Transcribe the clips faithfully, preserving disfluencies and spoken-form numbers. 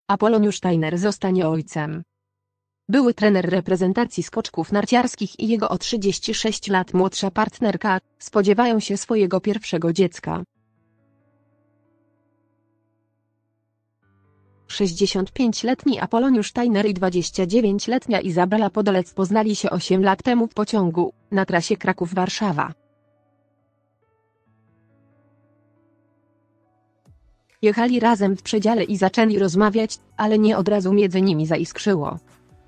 Apoloniusz Tajner zostanie ojcem. Były trener reprezentacji skoczków narciarskich i jego o trzydzieści sześć lat młodsza partnerka spodziewają się swojego pierwszego dziecka. sześćdziesięciopięcioletni Apoloniusz Tajner i dwudziestodziewięcioletnia Izabela Podolec poznali się osiem lat temu w pociągu, na trasie Kraków-Warszawa. Jechali razem w przedziale i zaczęli rozmawiać, ale nie od razu między nimi zaiskrzyło.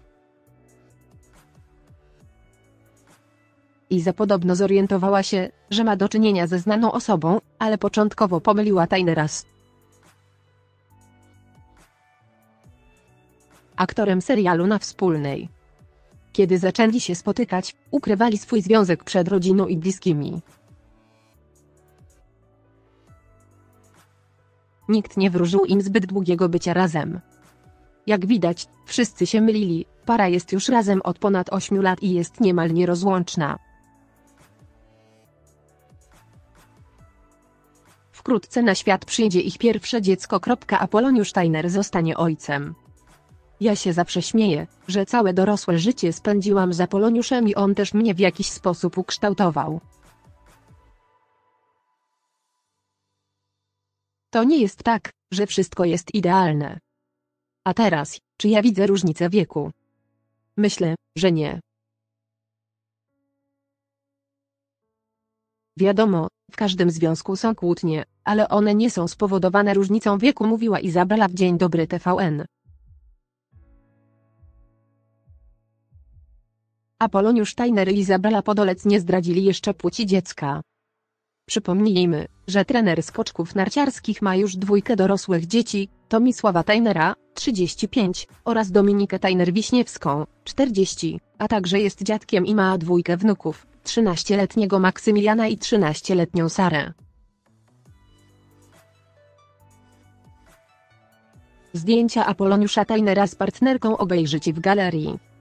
Iza podobno zorientowała się, że ma do czynienia ze znaną osobą, ale początkowo pomyliła Tajnera z aktorem serialu Na Wspólnej. Kiedy zaczęli się spotykać, ukrywali swój związek przed rodziną i bliskimi. Nikt nie wróżył im zbyt długiego bycia razem. Jak widać, wszyscy się mylili, para jest już razem od ponad ośmiu lat i jest niemal nierozłączna. Wkrótce na świat przyjdzie ich pierwsze dziecko. Apoloniusz Tajner zostanie ojcem. Ja się zawsze śmieję, że całe dorosłe życie spędziłam z Apoloniuszem i on też mnie w jakiś sposób ukształtował. To nie jest tak, że wszystko jest idealne. A teraz, czy ja widzę różnicę wieku? Myślę, że nie. Wiadomo, w każdym związku są kłótnie, ale one nie są spowodowane różnicą wieku, mówiła Izabela w Dzień Dobry T V N. Apoloniusz Tajner i Izabela Podolec nie zdradzili jeszcze płci dziecka. Przypomnijmy, że trener skoczków narciarskich ma już dwójkę dorosłych dzieci, Tomisława Tajnera, trzydzieści pięć, oraz Dominikę Tajner-Wiśniewską, czterdzieści, a także jest dziadkiem i ma dwójkę wnuków, trzynastoletniego Maksymiliana i trzynastoletnią Sarę. Zdjęcia Apoloniusza Tajnera z partnerką obejrzycie w galerii.